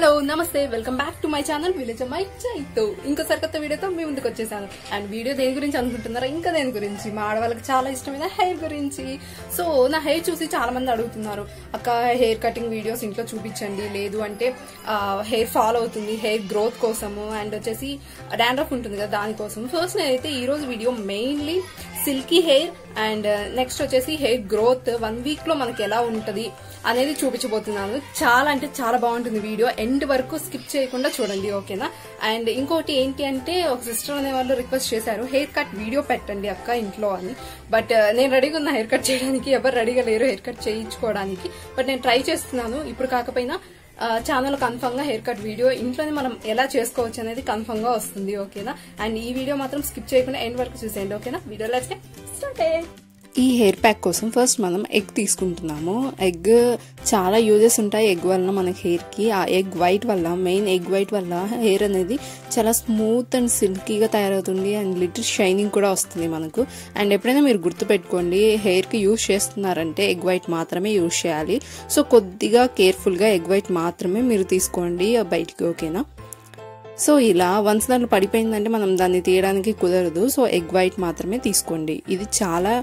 Hello నమస్తే welcome back to my channel village my Chaitu ఇంకో సరికొత్త వీడియోతో మీ ముందుకు వచ్చేసాను. అండ్ వీడియో దేని గురించి అనుకుంటున్నారా? ఇంకా దేని గురించి, మా ఆడవాళ్ళకి చాలా ఇష్టమైన హెయిర్ గురించి. సో నా హెయిర్ చూసి చాలా మంది అడుగుతున్నారు, అక్క హెయిర్ కటింగ్ వీడియోస్ ఇంట్లో చూపించండి, లేదు అంటే హెయిర్ ఫాల్ అవుతుంది హెయిర్ గ్రోత్ కోసము, అండ్ వచ్చేసి డాండ్రఫ్ ఉంటుంది కదా దానికోసం. ఫస్ట్ నేనైతే ఈ రోజు video mainly silky hair and next వచ్చేసి హెయిర్ గ్రోత్ 1 వీక్ లో మనకి ఎలా ఉంటది అనేది చూపించబోతున్నాను. చాలా అంటే చాలా బాగుంటుంది వీడియో, ఎండ్ వరకు స్కిప్ చేయకుండా చూడండి, ఓకేనా? అండ్ ఇంకోటి ఏంటి అంటే, ఒక సిస్టర్ అనే వాళ్ళు రిక్వెస్ట్ చేశారు హెయిర్ కట్ వీడియో పెట్టండి అక్క ఇంట్లో అని. బట్ నేను రెడీగా ఉన్న హెయిర్ కట్ చేయడానికి, ఎవరు రెడీగా లేరు హెయిర్ కట్ చేయించుకోవడానికి. బట్ నేను ట్రై చేస్తున్నాను, ఇప్పుడు కాకపోయినా ఛానల్ కన్ఫర్మ్ గా హెయిర్ కట్ వీడియో ఇంట్లోనే మనం ఎలా చేసుకోవచ్చు అనేది కన్ఫర్మ్ గా వస్తుంది, ఓకేనా? అండ్ ఈ వీడియో మాత్రం స్కిప్ చేయకుండా ఎండ్ వరకు చూసేయండి, ఓకేనా? Video let's get started. ఈ హెయిర్ ప్యాక్ కోసం ఫస్ట్ మనం ఎగ్ తీసుకుంటున్నాము. ఎగ్ చాలా యూజెస్ ఉంటాయి ఎగ్ వల్ల మనకి హెయిర్ కి. ఆ ఎగ్ వైట్ వల్ల, మెయిన్ ఎగ్ వైట్ వల్ల హెయిర్ అనేది చాలా స్మూత్ అండ్ సిల్కీగా తయారవుతుంది అండ్ లిటిల్ షైనింగ్ కూడా వస్తుంది మనకు. అండ్ ఎప్పుడైనా మీరు గుర్తుపెట్టుకోండి, హెయిర్ కి యూజ్ చేస్తున్నారంటే ఎగ్ వైట్ మాత్రమే యూజ్ చేయాలి. సో కొద్దిగా కేర్ఫుల్ గా ఎగ్ వైట్ మాత్రమే మీరు తీసుకోండి బయటికి, ఓకేనా? సో ఇలా వన్స్ దాంట్లో పడిపోయిందంటే మనం దాన్ని తీయడానికి కుదరదు. సో ఎగ్ వైట్ మాత్రమే తీసుకోండి. ఇది చాలా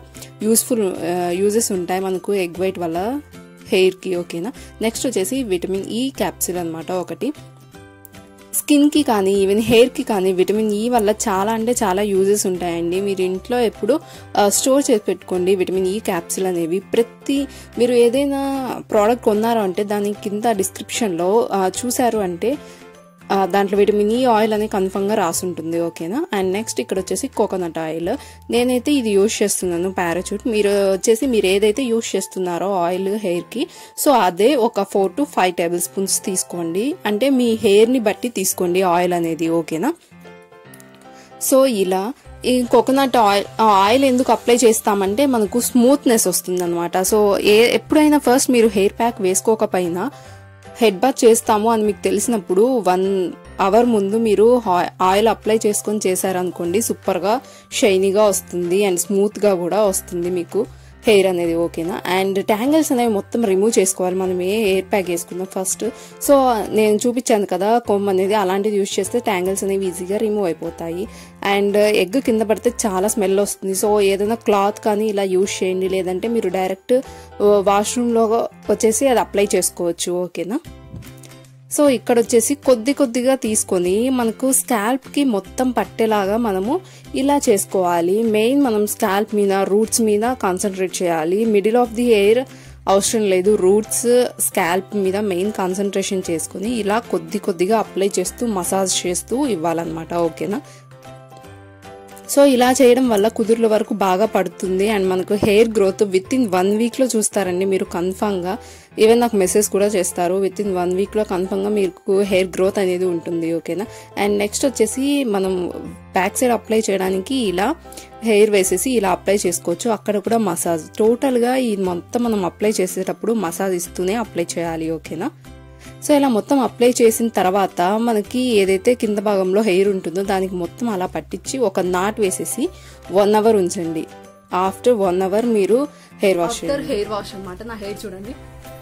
యూజెస్ ఉంటాయి మనకు ఎగ్ వైట్ వల్ల హెయిర్ కి, ఓకేనా? నెక్స్ట్ వచ్చేసి విటమిన్ ఈ క్యాప్సిల్ అనమాట. ఒకటి స్కిన్ కి కానీ ఈవెన్ హెయిర్ కి కానీ విటమిన్ ఈ వల్ల చాలా అంటే చాలా యూజెస్ ఉంటాయండి. మీరు ఇంట్లో ఎప్పుడు స్టోర్ చేసి పెట్టుకోండి విటమిన్ ఈ క్యాప్సిల్ అనేవి. మీరు ఏదైనా ప్రోడక్ట్ కొన్నారో అంటే దాని కింద డిస్క్రిప్షన్ లో చూసారు అంటే దాంట్లో విటమిన్ ఈ ఆయిల్ అనేది కన్ఫర్మ్ గా రాసి ఉంటుంది, ఓకేనా? అండ్ నెక్స్ట్ ఇక్కడ వచ్చేసి కోకోనట్ ఆయిల్. నేనైతే ఇది యూజ్ చేస్తున్నాను, పారాచూట్. మీరు వచ్చేసి మీరు ఏదైతే యూజ్ చేస్తున్నారో ఆయిల్ హెయిర్ కి, సో అదే ఒక 4 to 5 టేబుల్ స్పూన్స్ తీసుకోండి. అంటే మీ హెయిర్ ని బట్టి తీసుకోండి ఆయిల్ అనేది, ఓకేనా? సో ఇలా ఈ కోకోనట్ ఆయిల్ ఎందుకు అప్లై చేస్తామంటే మనకు స్మూత్నెస్ వస్తుంది అనమాట. సో ఎప్పుడైనా ఫస్ట్ మీరు హెయిర్ ప్యాక్ వేసుకోకపోయినా హెడ్ బాత్ చేస్తాము అని మీకు తెలిసినప్పుడు 1 అవర్ ముందు మీరు ఆయిల్ అప్లై చేసుకొని చేశారనుకోండి, సూపర్ గా షైనీగా వస్తుంది అండ్ స్మూత్ గా కూడా వస్తుంది మీకు హెయిర్ అనేది, ఓకేనా? అండ్ ట్యాంగిల్స్ అనేవి మొత్తం రిమూవ్ చేసుకోవాలి మనం ఏ హెయిర్ ప్యాక్ వేసుకుందాం ఫస్ట్. సో నేను చూపించాను కదా కొమ్మ అనేది, అలాంటిది యూజ్ చేస్తే ట్యాంగిల్స్ అనేవి ఈజీగా రిమూవ్ అయిపోతాయి. అండ్ ఎగ్ కింద పడితే చాలా స్మెల్ వస్తుంది. సో ఏదైనా క్లాత్ కానీ ఇలా యూజ్ చేయండి, లేదంటే మీరు డైరెక్ట్ వాష్రూమ్ లో వచ్చేసి అది అప్లై చేసుకోవచ్చు, ఓకేనా? సో ఇక్కడ వచ్చేసి కొద్దిగా తీసుకొని మనకు స్కాల్ప్ కి మొత్తం పట్టేలాగా మనము ఇలా చేసుకోవాలి. మెయిన్ మనం స్కాల్ప్ మీద, రూట్స్ మీద కాన్సన్ట్రేట్ చేయాలి. మిడిల్ ఆఫ్ ది హెయిర్ అవసరం లేదు, రూట్స్ స్కాల్ప్ మీద మెయిన్ కాన్సన్ట్రేషన్ చేసుకుని ఇలా కొద్దిగా అప్లై చేస్తూ మసాజ్ చేస్తూ ఇవ్వాలన్నమాట, ఓకేనా? సో ఇలా చేయడం వల్ల కుదుర్ల వరకు బాగా పడుతుంది అండ్ మనకు hair growth within 1 week లో చూస్తారండి మీరు కన్ఫర్మ్ గా. ఈవెన్ నాకు మెసేజ్ కూడా చేస్తారు, విత్ ఇన్ 1 వీక్ లో కన్ఫర్మ్ గా మీకు హెయిర్ గ్రోత్ అనేది ఉంటుంది, ఓకేనా? అండ్ నెక్స్ట్ వచ్చేసి మనం బ్యాక్ సైడ్ అప్లై చేయడానికి ఇలా హెయిర్ వేసేసి ఇలా అప్లై చేసుకోవచ్చు. అక్కడ కూడా మసాజ్, టోటల్ గా ఈ మొత్తం మనం అప్లై చేసేటప్పుడు మసాజ్ ఇస్తూనే అప్లై చేయాలి, ఓకేనా? సో ఇలా మొత్తం అప్లై చేసిన తర్వాత మనకి ఏదైతే కింద భాగంలో హెయిర్ ఉంటుందో దానికి మొత్తం అలా పట్టించి ఒక నాట్ వేసేసి 1 అవర్ ఉంచండి. ఆఫ్టర్ 1 అవర్ మీరు హెయిర్ వాష్ అనమాట. నా హెయిర్ చూడండి,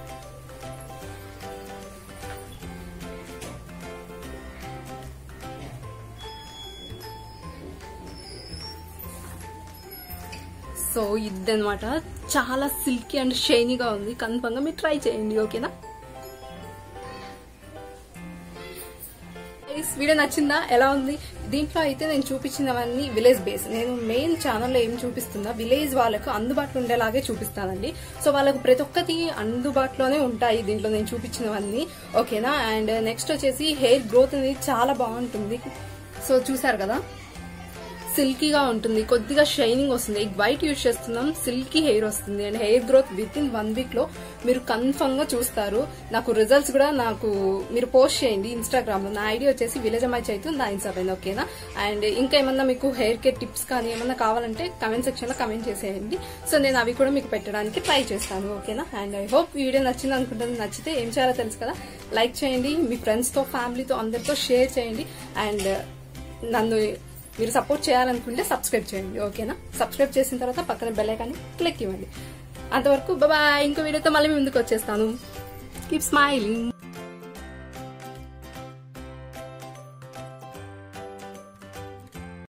సో ఇదనమాట. చాలా సిల్కీ అండ్ షైనీగా ఉంది. కన్ఫర్మ్ గా మీరు ట్రై చేయండి, ఓకేనా? వీడియో నచ్చిందా? ఎలా ఉంది? దీంట్లో అయితే నేను చూపించినవన్నీ విలేజ్ బేస్. నేను మెయిన్ ఛానల్లో ఏం చూపిస్తున్నా విలేజ్ వాళ్ళకు అందుబాటులో ఉండేలాగే చూపిస్తానండి. సో వాళ్ళకు ప్రతి ఒక్కటి అందుబాటులోనే ఉంటాయి దీంట్లో నేను చూపించినవన్నీ, ఓకేనా? అండ్ నెక్స్ట్ వచ్చేసి హెయిర్ గ్రోత్ అనేది చాలా బాగుంటుంది. సో చూసారు కదా, సిల్కీగా ఉంటుంది, కొద్దిగా షైనింగ్ వస్తుంది. ఎగ్ వైట్ యూజ్ చేస్తున్నాం, సిల్కీ హెయిర్ వస్తుంది and hair growth within 1 week లో మీరు కన్ఫర్మ్ గా చూస్తారు. నాకు రిజల్ట్స్ కూడా మీరు పోస్ట్ చేయండి ఇన్స్టాగ్రామ్ లో. నా ఐడి వచ్చేసి విలేజ్ మై చైతు 97, ఓకేనా? అండ్ ఇంకా ఏమన్నా మీకు హెయిర్ కేర్ టిప్స్ కానీ ఏమన్నా కావాలంటే కమెంట్ సెక్షన్ లో కమెంట్ చేసేయండి. సో నేను అవి కూడా మీకు పెట్టడానికి ట్రై చేస్తాను, ఓకేనా? అండ్ ఐ హోప్ వీడియో నచ్చింది అనుకుంటుంది. నచ్చితే ఏం చేయాలో తెలుసు కదా, లైక్ చేయండి, మీ ఫ్రెండ్స్ తో ఫ్యామిలీతో అందరితో షేర్ చేయండి. అండ్ నన్ను మీరు సపోర్ట్ చేయాలనుకుంటే సబ్స్క్రైబ్ చేయండి, ఓకేనా? సబ్స్క్రైబ్ చేసిన తర్వాత పక్కన బెల్ ఐకాన్ క్లిక్ ఇవ్వండి. అంతవరకు బాయ్. ఇంకో వీడియోతో మళ్ళీ ముందుకు వచ్చేస్తాను. Keep smiling.